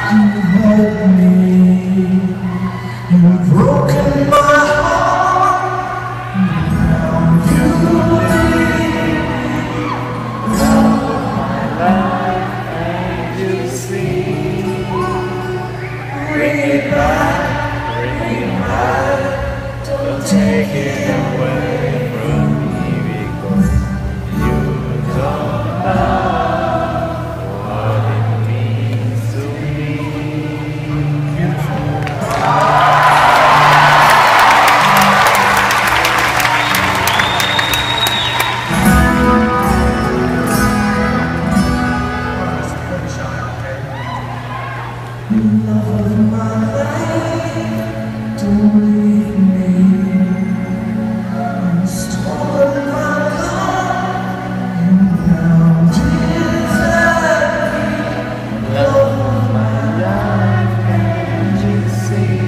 You hurt me, you've broken my heart. Now you leave my life, and you see. Bring it back, don't take it away from me, because you don't know what it means to me. Love of my life, don't leave me. You stole my love, you now desert me. Love of my life, can't you see?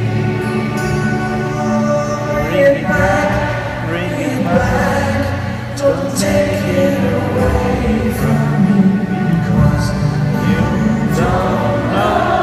Bring it back, don't take it away from me, because you don't know.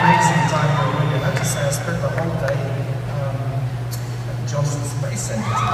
Space Center.